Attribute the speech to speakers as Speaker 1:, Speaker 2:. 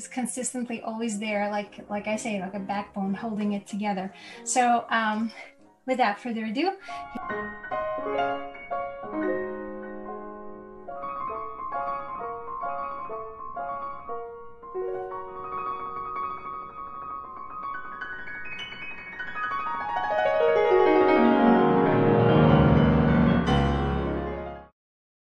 Speaker 1: is consistently always there, like I say, like a backbone holding it together. So without further ado.